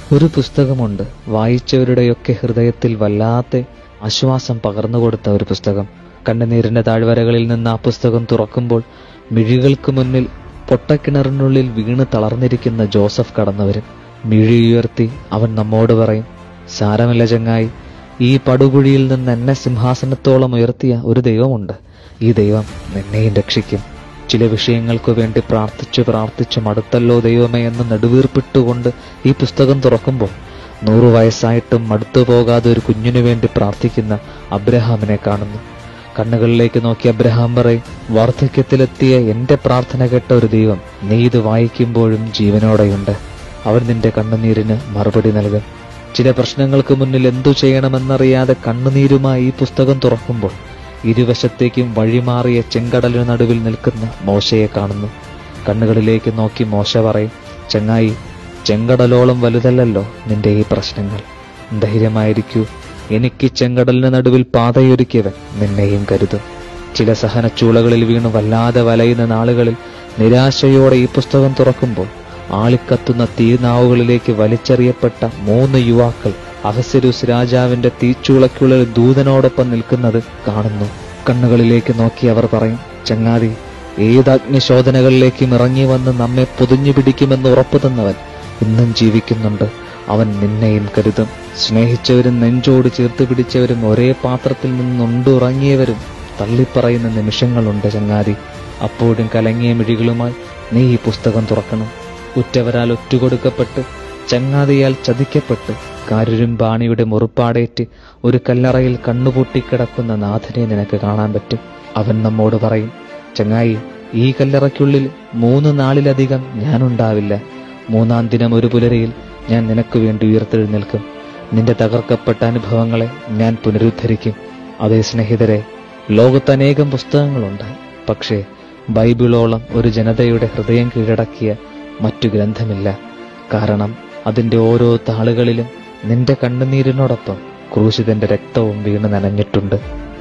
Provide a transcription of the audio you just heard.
ഒരു പുസ്തകമുണ്ട്, വായിച്ചവരുടെയൊക്കെ ഹൃദയത്തിൽ വല്ലാത്ത ആശ്വാസം പകർന്നുകൊടുത്ത ഒരു പുസ്തകം. കണ്ണുനീരിന്റെ താഴ്വരകളിൽ നിന്ന് ആ പുസ്തകം തുറക്കുമ്പോൾ മിഴികൾക്ക് മുന്നിൽ പൊട്ടക്കിണറിനുള്ളിൽ വീണ് തളർന്നിരിക്കുന്ന ജോസഫ് കടന്നുവരും. മിഴിയുയർത്തി അവൻ നമ്മോട് പറയും, സാരമില്ല ചങ്ങായി, ഈ പടുകുഴിയിൽ നിന്ന് എന്നെ സിംഹാസനത്തോളം ഉയർത്തിയ ഒരു ദൈവമുണ്ട്. ഈ ദൈവം നിന്നെയും രക്ഷിക്കും. ചില വിഷയങ്ങൾക്കു വേണ്ടി പ്രാർത്ഥിച്ചു മടുത്തല്ലോ ദൈവമേ എന്ന് നെടുവീർപ്പിട്ടുകൊണ്ട് ഈ പുസ്തകം തുറക്കുമ്പോൾ 100 വയസ്സായിട്ടും മടുത്തു പോകാതെ ഒരു കുഞ്ഞിനു വേണ്ടി പ്രാർത്ഥിക്കുന്ന അബ്രഹാമിനെ കാണുന്നു. കണ്ണുകളിലേക്ക് നോക്കി അബ്രഹാം പറയും, വാർദ്ധക്യത്തിലെത്തിയ എന്റെ പ്രാർത്ഥന കേട്ട ഒരു ദൈവം നീ ഇത് വായിക്കുമ്പോഴും ജീവനോടെയുണ്ട്. അവൻ നിന്റെ കണ്ണുനീരിന് മറുപടി നൽകും. ചില പ്രശ്നങ്ങൾക്ക് മുന്നിൽ എന്തു ചെയ്യണമെന്നറിയാതെ കണ്ണുനീരുമായി ഈ പുസ്തകം തുറക്കുമ്പോൾ ഇരുവശത്തേക്കും വഴിമാറിയ ചെങ്കടലിന് നടുവിൽ നിൽക്കുന്ന മോശയെ കാണുന്നു. കണ്ണുകളിലേക്ക് നോക്കി മോശ പറയും, ചങ്ങായി, ചെങ്കടലോളം വലുതല്ലല്ലോ നിന്റെ ഈ പ്രശ്നങ്ങൾ. ധൈര്യമായിരിക്കൂ, എനിക്ക് ചെങ്കടലിന് നടുവിൽ പാതയൊരുക്കിയവൻ നിന്നെയും കരുതും. ചില സഹനച്ചൂളകളിൽ വീണു വല്ലാതെ വലയുന്ന നാളുകളിൽ നിരാശയോടെ ഈ പുസ്തകം തുറക്കുമ്പോൾ ആളിക്കത്തുന്ന തീനാവുകളിലേക്ക് വലിച്ചെറിയപ്പെട്ട 3 യുവാക്കൾ അഹസ്വേരോസ് രാജാവിന്റെ തീച്ചൂളയ്ക്കുള്ളിൽ ദൂതനോടൊപ്പം നിൽക്കുന്നത് കാണുന്നു. കണ്ണുകളിലേക്ക് നോക്കി അവർ പറയും, ചങ്ങാതി, ഏത് അഗ്നിശോധനകളിലേക്കും ഇറങ്ങി വന്ന് നമ്മെ പൊതിഞ്ഞു പിടിക്കുമെന്ന് ഉറപ്പു തന്നവൻ ഇന്നും ജീവിക്കുന്നുണ്ട്. അവൻ നിന്നെയും കരുതും. സ്നേഹിച്ചവരും നെഞ്ചോട് ചേർത്ത് പിടിച്ചവരും ഒരേ പാത്രത്തിൽ നിന്നുണ്ടുറങ്ങിയവരും തള്ളിപ്പറയുന്ന നിമിഷങ്ങളുണ്ട് ചങ്ങാതി. അപ്പോഴും കലങ്ങിയ മിഴികളുമായി നീ ഈ പുസ്തകം തുറക്കണം. ഉറ്റവരാൽ ഒറ്റുകൊടുക്കപ്പെട്ട്, ചങ്ങാതിയാൽ ചതിക്കപ്പെട്ട്, കാരുരുമ്പാണിയുടെ മുറിപ്പാടേറ്റ് ഒരു കല്ലറയിൽ കണ്ണുപൊട്ടിക്കിടക്കുന്ന നാഥനെ നിനക്ക് കാണാൻ പറ്റും. അവൻ നമ്മോട് പറയും, ചങ്ങായി, ഈ കല്ലറയ്ക്കുള്ളിൽ 3 നാളിലധികം ഞാനുണ്ടാവില്ല. 3-ാം ദിനം ഒരു പുലരിയിൽ ഞാൻ നിനക്ക് വേണ്ടി ഉയർത്തെഴുന്നേൽക്കും. നിന്റെ തകർക്കപ്പെട്ട അനുഭവങ്ങളെ ഞാൻ പുനരുദ്ധരിക്കും. അതേ സ്നേഹിതരെ, ലോകത്ത് അനേകം പുസ്തകങ്ങളുണ്ട്. പക്ഷേ ബൈബിളോളം ഒരു ജനതയുടെ ഹൃദയം കീഴടക്കിയ മറ്റു ഗ്രന്ഥമില്ല. കാരണം അതിന്റെ ഓരോ താളുകളിലും നിന്റെ കണ്ണുനീരിനോടൊപ്പം ക്രൂശിതന്റെ രക്തവും വീണ് നനഞ്ഞിട്ടുണ്ട്.